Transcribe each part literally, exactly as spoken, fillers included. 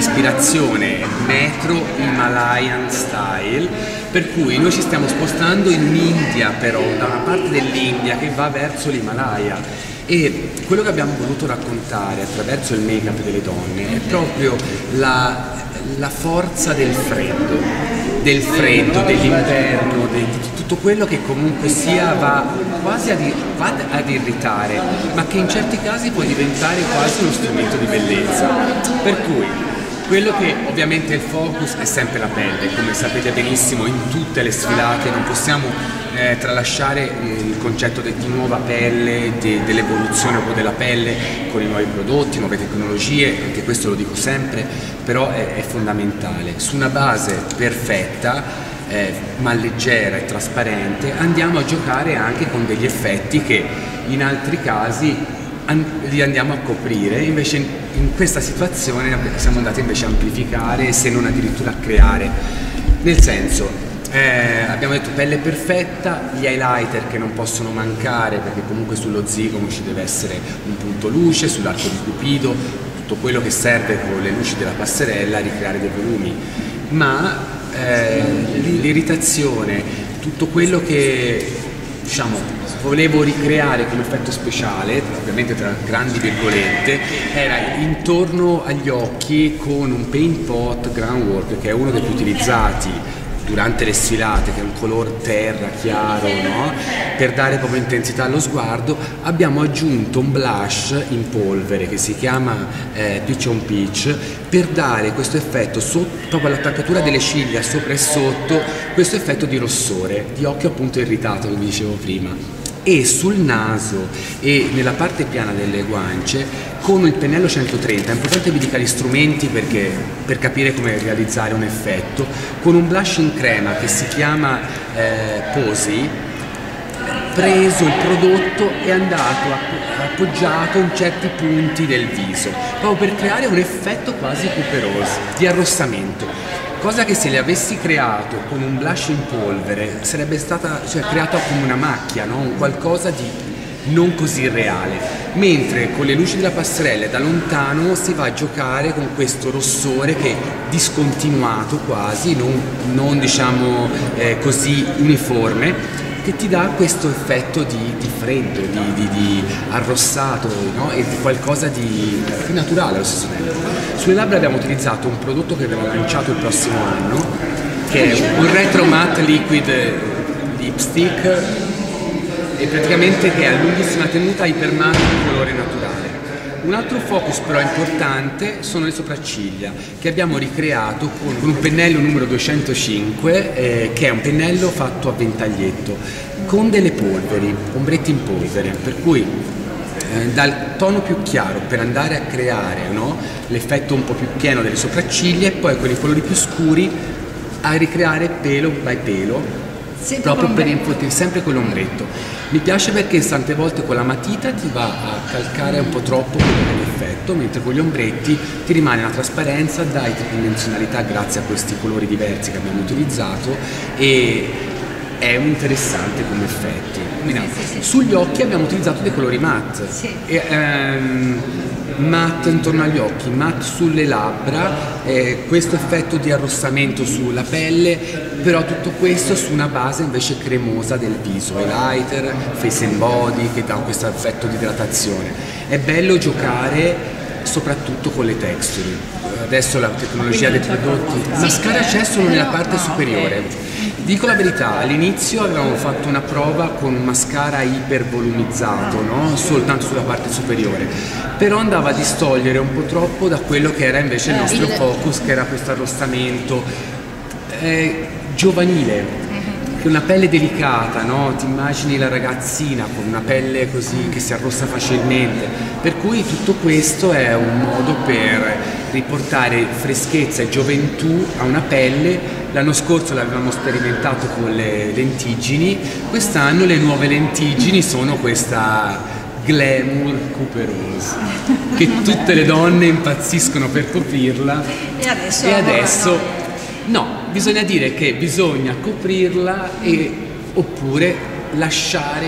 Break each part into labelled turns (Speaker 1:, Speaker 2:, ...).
Speaker 1: ispirazione metro Himalayan style, per cui noi ci stiamo spostando in India, però da una parte dell'India che va verso l'Himalaya, e quello che abbiamo voluto raccontare attraverso il make-up delle donne è proprio la, la forza del freddo, del freddo, dell'inverno, di tutto quello che comunque sia va quasi ad, va ad irritare, ma che in certi casi può diventare quasi uno strumento di bellezza. Per cui quello che ovviamente il focus è sempre la pelle, come sapete benissimo in tutte le sfilate non possiamo eh, tralasciare il concetto de, di nuova pelle, de, dell'evoluzione della pelle con i nuovi prodotti, nuove tecnologie, anche questo lo dico sempre, però è, è fondamentale. Su una base perfetta, eh, ma leggera e trasparente, andiamo a giocare anche con degli effetti che in altri casi li andiamo a coprire, invece in, in questa situazione siamo andati invece a amplificare, se non addirittura a creare, nel senso eh, abbiamo detto pelle perfetta, gli highlighter che non possono mancare perché comunque sullo zigomo ci deve essere un punto luce, sull'arco di Cupido, tutto quello che serve con le luci della passerella a ricreare dei volumi, ma eh, l'irritazione, tutto quello che diciamo volevo ricreare come effetto speciale, ovviamente tra grandi virgolette, era intorno agli occhi con un paint pot groundwork, che è uno dei più utilizzati durante le sfilate, che è un color terra chiaro, no? Per dare proprio intensità allo sguardo. Abbiamo aggiunto un blush in polvere che si chiama eh, Peach on Peach, per dare questo effetto sotto, proprio all'attaccatura delle ciglia sopra e sotto, questo effetto di rossore, di occhio appunto irritato che vi dicevo prima. E sul naso e nella parte piana delle guance con il pennello centotrenta, è importante vi dica gli strumenti perché, per capire come realizzare un effetto, con un blush in crema che si chiama eh, Posy, preso il prodotto e andato appoggiato in certi punti del viso, proprio per creare un effetto quasi Cooperose, di arrossamento. Cosa che se le avessi creato con un blush in polvere sarebbe stata, cioè, creata come una macchia, no? Un qualcosa di non così reale, mentre con le luci della passerella da lontano si va a giocare con questo rossore che è discontinuato quasi, non, non diciamo eh, così uniforme, che ti dà questo effetto di, di freddo, di, di, di arrossato, no? E di qualcosa di, di naturale allo stesso tempo. Sulle labbra abbiamo utilizzato un prodotto che verrà lanciato il prossimo anno, che è un Retro Matte Liquid Lipstick, e praticamente che ha lunghissima tenuta, ipermatte di colore naturale. Un altro focus però importante sono le sopracciglia, che abbiamo ricreato con, con un pennello numero duecentocinque, eh, che è un pennello fatto a ventaglietto, con delle polveri, ombretti in polvere, per cui eh, dal tono più chiaro per andare a creare, no, l'effetto un po' più pieno delle sopracciglia, e poi con i colori più scuri a ricreare pelo by pelo, sempre proprio per infottire, sempre con l'ombretto. Mi piace perché tante volte con la matita ti va a calcare un po' troppo l'effetto, mentre con gli ombretti ti rimane una trasparenza, dai tridimensionalità grazie a questi colori diversi che abbiamo utilizzato, e è interessante come effetti. Quindi, sì, sì, sì. Sugli occhi abbiamo utilizzato dei colori matte, sì. e, ehm, matte intorno agli occhi, matte sulle labbra, eh, questo effetto di arrossamento sulla pelle, però tutto questo su una base invece cremosa del viso, highlighter, face and body, che dà questo effetto di idratazione. È bello giocare soprattutto con le texture. Adesso la tecnologia dei prodotti, il mascara c'è solo nella parte superiore. Dico la verità, all'inizio avevamo fatto una prova con un mascara ipervolumizzato, no? Soltanto sulla parte superiore, però andava a distogliere un po' troppo da quello che era invece il nostro focus, che era questo arrossamento eh, giovanile. Una pelle delicata, no? Ti immagini la ragazzina con una pelle così che si arrossa facilmente, per cui tutto questo è un modo per riportare freschezza e gioventù a una pelle. L'anno scorso l'avevamo sperimentato con le lentiggini, quest'anno le nuove lentiggini sono questa glamour Cooperose, che tutte le donne impazziscono per coprirla,
Speaker 2: e adesso,
Speaker 1: e adesso no, bisogna dire che bisogna coprirla e, oppure lasciare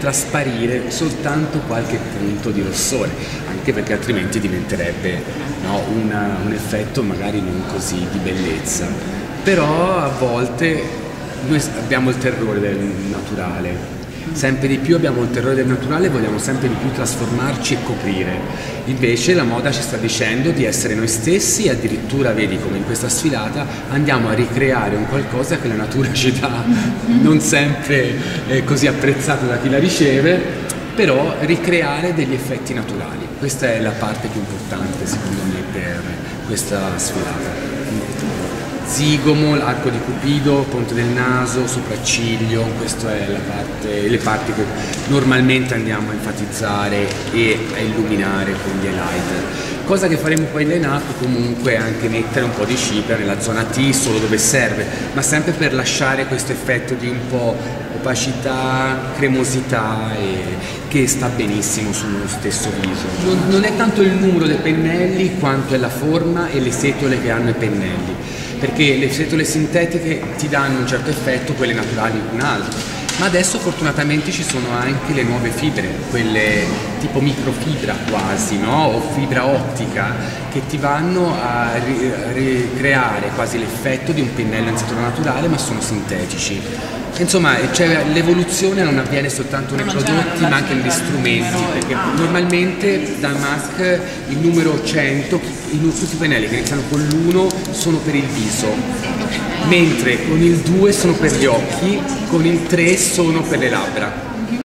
Speaker 1: trasparire soltanto qualche punto di rossore, anche perché altrimenti diventerebbe, no, una, un effetto magari non così di bellezza. Però a volte noi abbiamo il terrore del naturale, sempre di più abbiamo il terrore del naturale e vogliamo sempre di più trasformarci e coprire. Invece la moda ci sta dicendo di essere noi stessi e addirittura, vedi come in questa sfilata, andiamo a ricreare un qualcosa che la natura ci dà, non sempre eh, così apprezzato da chi la riceve, però ricreare degli effetti naturali. Questa è la parte più importante secondo me per questa sfilata. Zigomo, l'arco di Cupido, ponte del naso, sopracciglio, queste è le parti che normalmente andiamo a enfatizzare e a illuminare con gli highlighter. Cosa che faremo poi in line-up comunque è anche mettere un po' di cipria nella zona T, solo dove serve, ma sempre per lasciare questo effetto di un po' opacità, cremosità e che sta benissimo sullo stesso viso. Non, non è tanto il numero dei pennelli quanto è la forma e le setole che hanno i pennelli, perché le setole sintetiche ti danno un certo effetto, quelle naturali un altro. Ma adesso fortunatamente ci sono anche le nuove fibre, quelle tipo microfibra quasi, no? O fibra ottica, che ti vanno a ricreare quasi l'effetto di un pennello in setole naturale, ma sono sintetici. Insomma, cioè, l'evoluzione non avviene soltanto nei prodotti ma anche negli strumenti, perché normalmente da MAC il numero cento, tutti i pennelli che iniziano con l'uno sono per il viso, mentre con il due sono per gli occhi, con il tre sono per le labbra.